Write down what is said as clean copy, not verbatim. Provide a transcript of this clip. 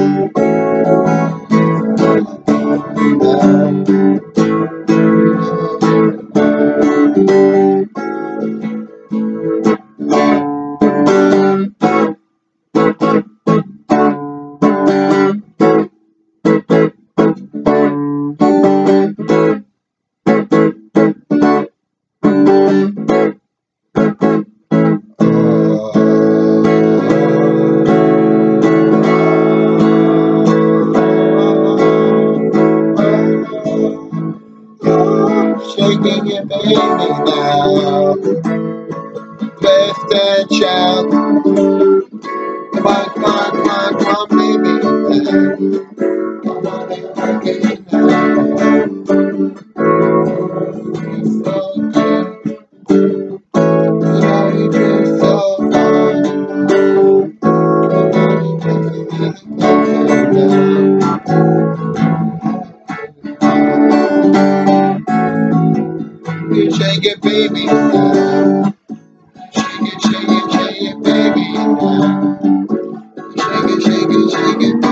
Shaking your baby now, best and child. Come on, come on, come on, come on, baby. Come on, baby, now. It's so good. Yeah, you do so fine. You shake it, baby. Shake it, shake it, shake it, baby. Shake it, shake it, shake it.